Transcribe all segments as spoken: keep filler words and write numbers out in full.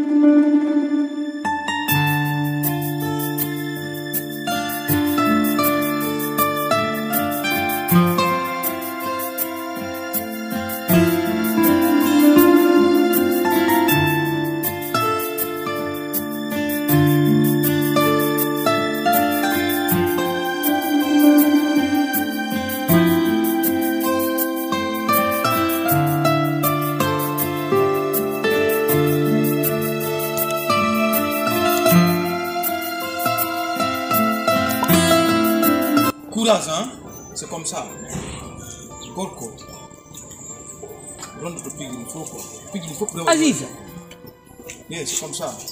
Courage, hein? C'est comme ça. Gorko. Rentre le pig, il faut quoi? Pig, il faut que. Aziz. Oui, c'est comme ça.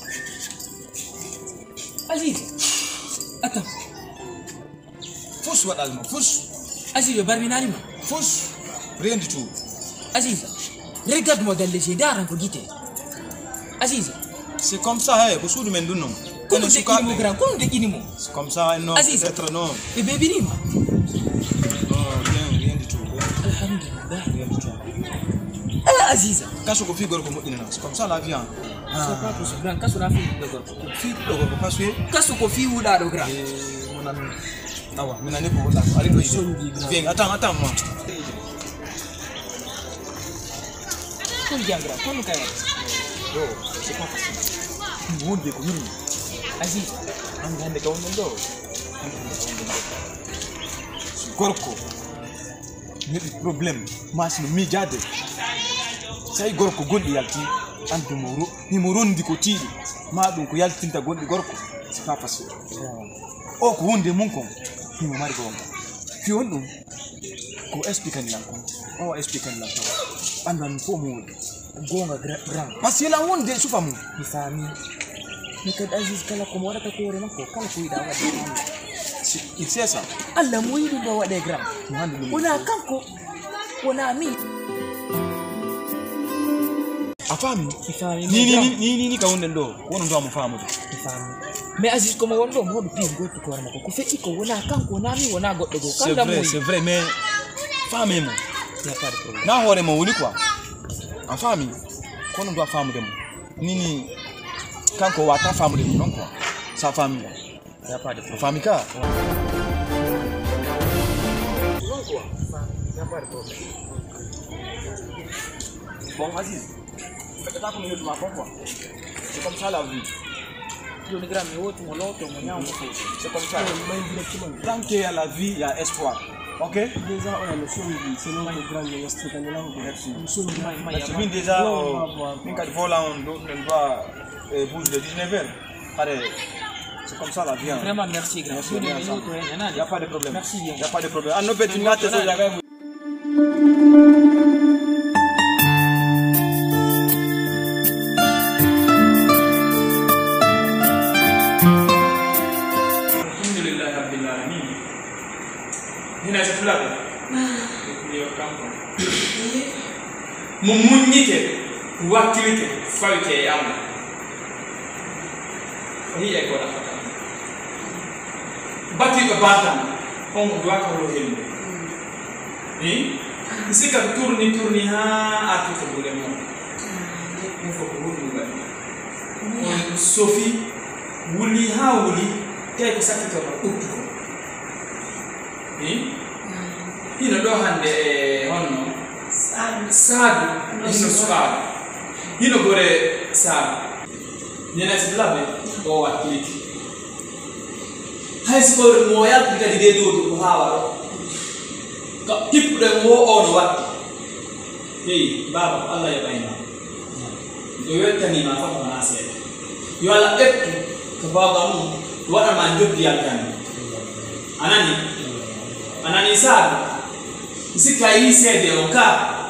Aziz. Attends. Fouche, what allemand? Fouche. Aziz, le barminari. Fouche. Rien du tout. Aziz. Regarde-moi dans les yeux d'Aran pour guider. Aziz. C'est comme ça, hein? Vous souvenez même du nom? Comment tu dis mon grand? Comment tu dis mon? C'est comme ça, non? Aziz. Peut-être non. Et bébé Nima? Non, rien, rien du tout. Alhamdulillah. Rien du tout. Ah, Aziz. Quand je confie Gorko, c'est comme ça la vie, hein? C'est pas possible. Grand, quand on a fait le Gorko. Confie Gorko, parce que. Quand on confie ou là, le grand. Mon ami. Ah ouais, mais n'allez pas vous allez pas. Viens, attends, attends, moi. Comment bien grand? Comment tu Oh, c'est pas facile. Vous devez courir. Aziz. On va aller quand on dort. Gorko. Il y a des problèmes. Moi, c'est le migade. Sai Gorko gondi yalti. Andu moro. Ni moro ndi kotili. Ma donc yalti tinta gondi Gorko. C'est pas facile. Oh, ko wonde mon kon. Ni mo mari gonga. Fi wondum. Ko explique ni lanko. Oh, explique ni lanko. Andu an fo mo gonga grand. Parce que la wonde sufa mo. Ni fami. Ni kad Aziz kala ko mo rata ko re mako kala ko ida wadi. C'est ça. Allah mo yidu ba wade grand. Ona kanko. Ona mi. Afami. Ifami. Ni ni ni ni ni ka wonde ndo. Wono ndo mo famu. Ifami. Mais Aziz comme wondo mo do pin go to ko mako ko fe iko wona kanko na mi wona goddo go kala mo. C'est vrai, mais fami mo. Ya pas de problème. Na hore mo woni quoi. Afami. Kono ndo famu dem. Nini kanko wata famu dem non quoi. Sa famille. Il n'y a pas de problème. Famille quoi. Non quoi. Il n'y a pas de problème. Bon, Aziz. C'est pas comme une autre quoi. C'est comme ça la vie. Le grand mais autre mon l'autre mon ñam c'est comme ça. Tant qu'il y a la vie, il y a espoir. OK? Déjà on a le son c'est non le grand mais c'est quand là on merci. Son mais déjà on quand voilà on doit bouger de dix-neuf heures. Pareil. C'est comme ça la vie. Vraiment merci grand. Il n'y a pas de problème. Merci bien. Il n'y a pas de problème. Ah non, tu n'as pas de hina sa fulabe ni kampo mo munyite wakilite fawite yam ni e ko la bati ko batam on do ka lo helu ni sika tourni tourni ha atu ko bole mo mo ko ko wulu ba on sofi wuli ha wuli tay ko sakito ko uttu ko ni hino do hande honno sadu hino suado hino gore sadu nena siblabe o wakiliti hay sport mo ya diga dige do ko hawaro ka tipde mo on watti hey baba Allah ya bayna do wettani ma fa ma ase yo ala ettu ko baba mu wada ma joddi yakani anani anani sabe isika ise de oka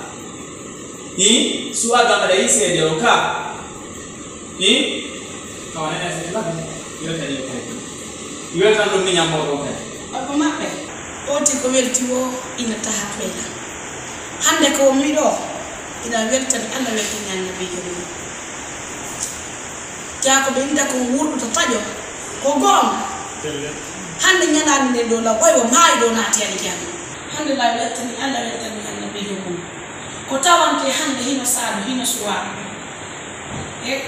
ni suaga pada ise de oka ni kawan ene se la yo tani ko yo tan do minya mo oka apa mape oti ko weltiwo ina tahabela hande ko mi do ina weltan Allah weltan nyanna be jodo ja ko be nda ko wurdu to tajo ko gom hande nyana ne do la boy wo mai do na tiani tiani hande la weltan Allah weltan nyanna be jodo ko tawante hande hino saadu hino suwa e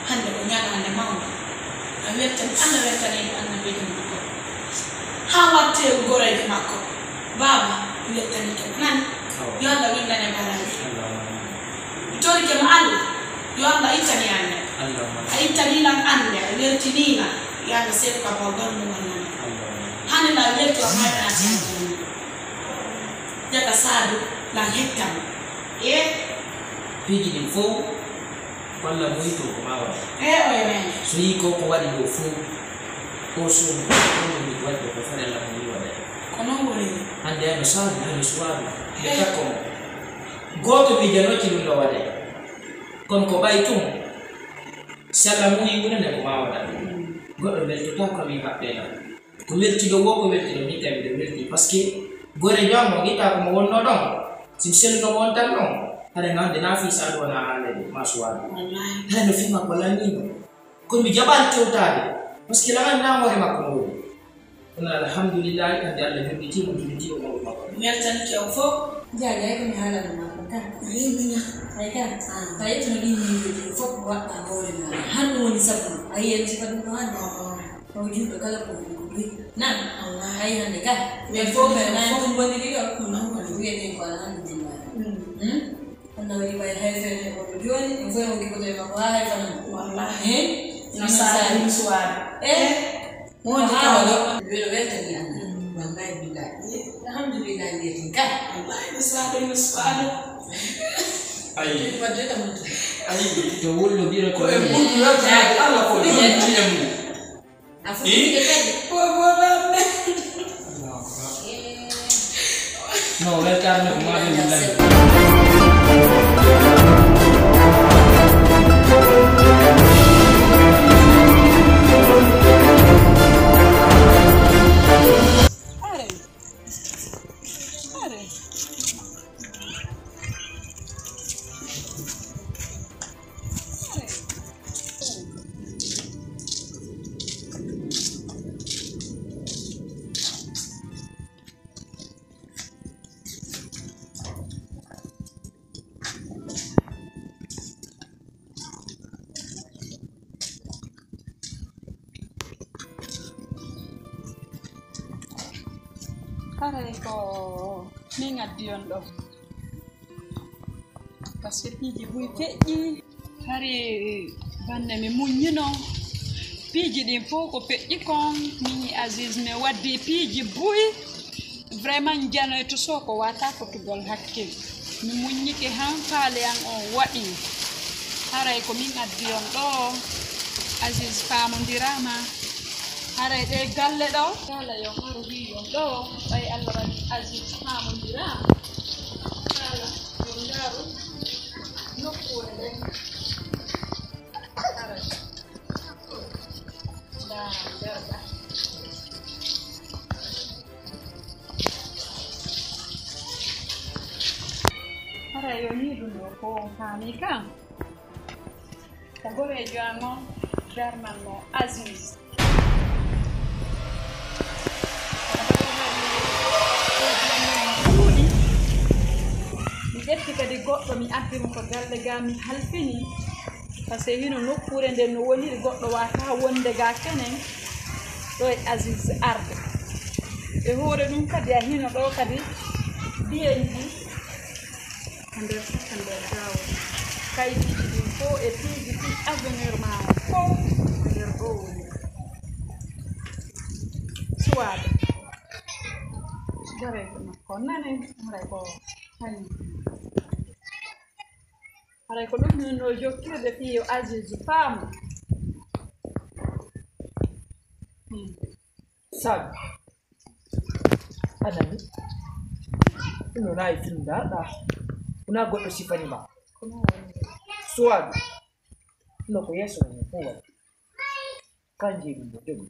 hande ko ñalande mawɗo a weltani Allah weltani annabijo makko ha watte gorejo makko baba weltani ke nani yo Allah windane baraji tori ke ma Allah yo Allah ittani ande a ittani lan ande a weltinina yalla seeɗo ka baw garno wonani hande la welto a mayɗana tan jaga saadu la hettam e piji ɗin fof walla moyto ko ma waɗa e o e men so yi ko ko waɗi ɗo fof o suudu ɗomi waɗde ko farella mo wi waɗa ko noon woni hande ano saadu ano suwaadu nde takko mo gooto mijanocci ɗum ɗo waɗe kono ko ɓay tum si Allah muyi wurande ko ma waɗa goɗɗo weltota ko mi haɓɓena ko weltiɗo wo ko weltiɗo min kam miɗo welti par ce que gore jommo gitta komo wonno ɗon sim selluno won tan ɗon hade ngande na fi saadu wona haalede ma suwaadu hade no fima ko lannino kono mi jaɓani tewtade par ce que lagan namore makko mo woni kono alhamdulillahi hande Allah joɗɗitimo joɗɗitimo mawɗo makko weltani kew fof jaga ay ko mi haalano makko kan ayimiña ay kan a yettono ɗi miijoji fof waɗɗa hoore ma hanno woni sabu a yiyen sifa ɗum ɗo hande o juɗɗo kala ko wi nan ay hande ka mais fof nan ɗum woniri ɗo wiyete ko alhamdulillah anna waɗi ɓay hay fene oɗo joni ɗum fof mo giɓotoe makko ha hay fanan wallahi no saari suwaadu e wonde kawaɗo weɗo weltani anda wallahi billahi alhamdulillah mbiyeten ka wallahi no saadu no suwaadu ayi wadde tamutu ayi to wullo ɓira ko ko e ɓurɗo weltade Allah ko weltinemo a fotide kadi boboɓe no weltare ko maɓe wullani Kare ko min addi on ɗo par ce que piiji buy feƴƴi kare bande mi muññino piiji ɗin fof ko feƴƴi kon min Aziz mi waddi piiji buy vraiment janoyto so ko wata fotugol hakkil mi muññike han faale an on waɗi haray ko min addi on ɗo Aziz famodirama haray ɗe galle ɗo kala yo haru wi yon ɗo ɓay Allah waɗi Aziz famodirama kala yo ndaru nokkure ɗen haray nda nderɗa haray yo ni ɗum ɗo ko on faami kam ko gorejo an on darmanno Aziz mi ƴetti kadi goɗɗo mi addimo ko galle ga mi halfini par ce que hino nokkure nden no woniri goɗɗo wata wonde ga kenen ɗo e Aziz arde e hoore ɗum kadi a hino ɗo kadi mbiyenji ko nder saka nder gawol kayitiji ɗin fof e piiji ɗi avenir ma fof nder ɗo woni suwaade garejo makko nane haray ko hani haray ko ɗum min no jokkirde fiyo Aziz faamu sabu anani ɗum no nayi findaɗa wona goɗɗo sifani ma suwaadu ɗuno ko yeeso men fof waɗi kanje ɗum ɗo jogi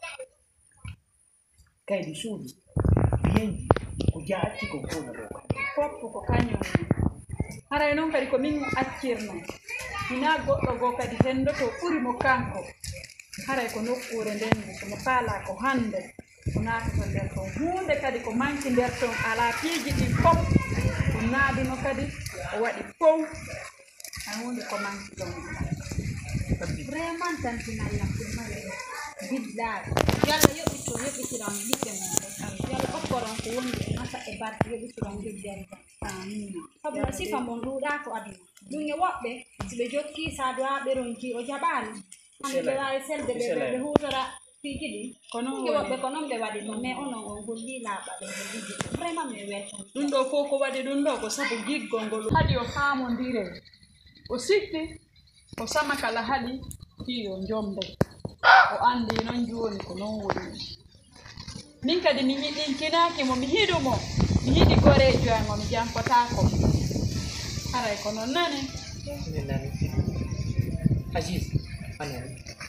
kaydi suudu biyenji ko ja acci ko fona ɗo fof ko kañum haray noon kadi ko min accirno hina goɗɗo goo kadi hendoto ɓurimo kanko haray ko nokkure nden kono faala ko hande ko naatoto nder ton hunde kadi ko manki nder ton ala piiji ɗin fof ko naadino kadi o waɗi fof a hunde ko manki ton vraiment tantina ya kumare bidda yalla yobi to yobi ci ram dikke mo yalla okkoron ko wondi masa e barke yobi ci ram bidda amin sabna sifa mon duda ko aduna dunge wobbe ci be jokki sa do be ronki o jabani ande be wala selde be be hudara fijidi kono wobbe kono be wadi no me ono on golli la ba be golli vraiment me weto dun do foko wadi dun do ko sabu giggo ngol hadi o famondire o sikti o sama kala hadi tiyo njombe o andi non joni ko non woni min kadi mi yidin kinaki mo mi hidu mo mi hidi gore joango mi jampata ko ara ko non nane ni nani Aziz ana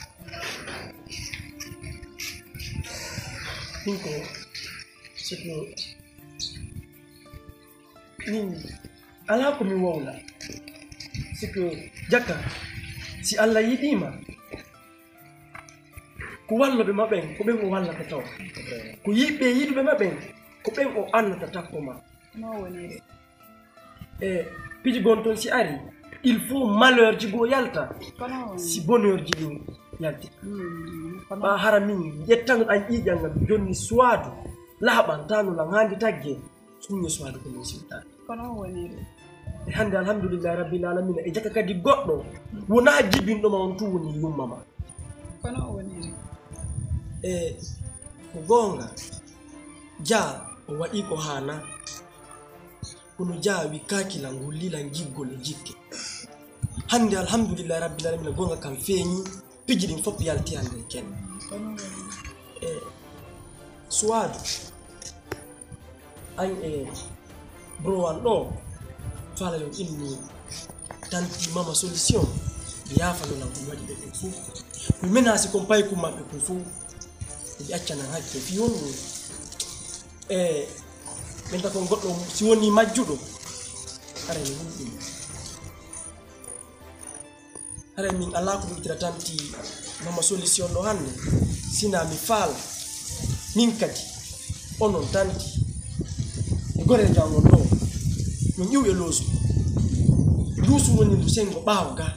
Niko siko ni ala ko mi wawla siko jaka si Allah yidima ko wallo be maben ko be mo walla ko taw ko yibe yidu be maben ko be o annata takoma no woni e piji gonton si ari il faut malheur jigo yalta si bonheur jigo yalti ba haramin yettan an ijanga jonni swadu laban tanu la ngandi tagge sunni swadu ko ni sultan kono woni hande alhamdulillah rabbil alamin e jaka kadi goddo wona jibindo ma on tuwoni yummama kono woni e ko gonga ja o wadi ko hana kuno ja wi kakila ngulila ngiggo le jikke hande alhamdulillah rabbil alamin gonga kam feñi pijidin fop yalti hande ken e swadu ay e bro an do fala yo inni tanti mama solution ya falo la ko wadi be fu ko menasi ko pay ko mabbe ko fu di accana hakke fi wonu e men ta ko goddo si woni majjudo are ni wudi are min ala ko bitira tanti mama solution do hande sina mi fala min kadi onon tanti gore jango do no yiwe lozu lusu woni ndu sengo bawga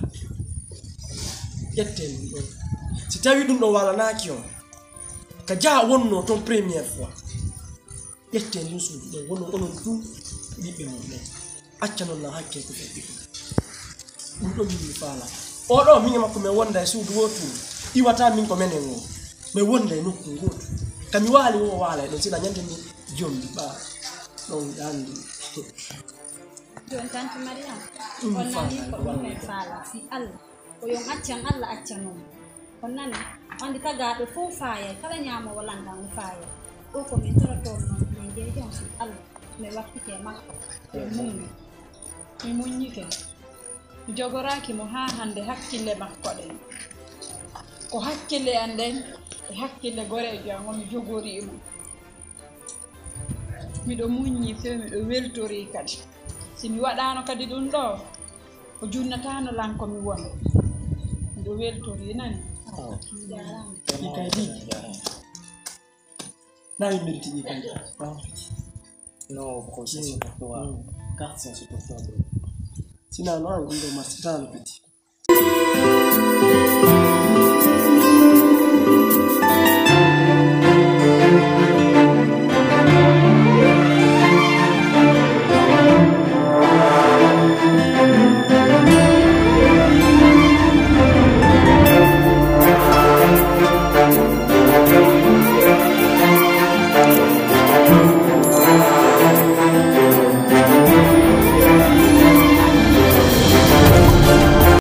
yetten do si tawi dum do wala naki on ka ja wonno ton première fois yetten lusu do wono onon tu bibe mo ne acca non na hakke ko be dum do mi fala o do mi ngama ko me wonda e suudu wotu iwata min ko menen o me wonda e nokku ngotu kami wali wo wala do sina nyande ni jombi ba don dandi Don Tante Mariam, on nani ko ɗum men faala si Allah ko yon accan Allah accanon on nani andi tagaɓe fof faaya kala ñaamo walanga mo faaya ɗo ko min torotoon noon min jeejon si Allah mi wakkite makko e mummi mi muññike mi jogoraki mo ha hande hakkille makko ɗen ko hakkille an ɗen e hakkille gorejo an omi jogorimo miɗo muññi few miɗo weltori kadi si mi waɗano kadi ɗum ɗo ko junnatano lanko mi wona miɗo weltori nani kadi nayi meriti ni kadi no ko c'est surtout carte c'est surtout sina no an gundo mastral petit